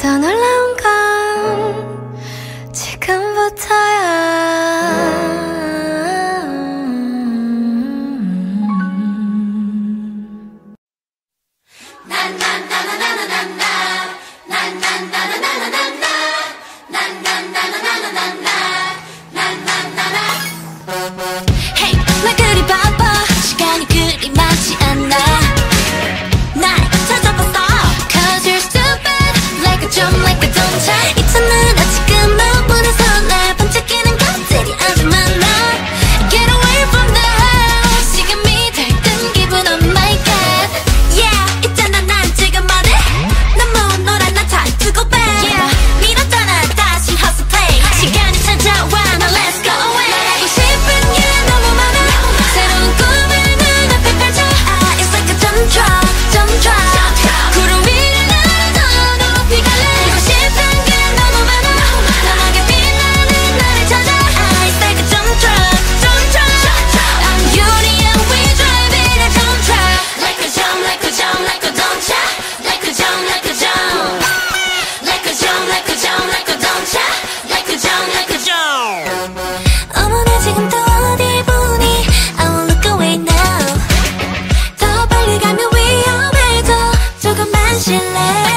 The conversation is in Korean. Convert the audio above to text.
더 놀라운 건 지금부터야. Hey, 나 그리 바빠 시간이 그리 많지 않아 날 찾아봤어 Cause you're stupid Like a jump, like a don't try 있잖아 지금 너무나 설레 반짝이는 것들이 아주 많아 Get away from the house 지금이 들뜬 기분 oh my god Yeah, 있잖아 난 지금 어디 너무 노란 나 time to go back Yeah, 밀었잖아 다시 hustle play 시간이 찾아와 now let's go away 말하고 싶은 게 너무 많아 새로운 꿈을 눈앞에 펼쳐 It's like a jump drop, jump drop 구름 위를 날아 더 높이 갈래 알고 싶은 게 너무 많아 너에게 빛나는 나를 찾아 It's like a jump drop, jump drop I'm Yuri and we drive it a jump drop Like a jump, like a jump, like a don't stop Like a jump, like a jump Like a jump, like a jump, like a don't stop Like a jump, like a jump 어머나 지금 또 어디 보니 I won't look away now 더 빨리 가면 위험해져 조금만 실례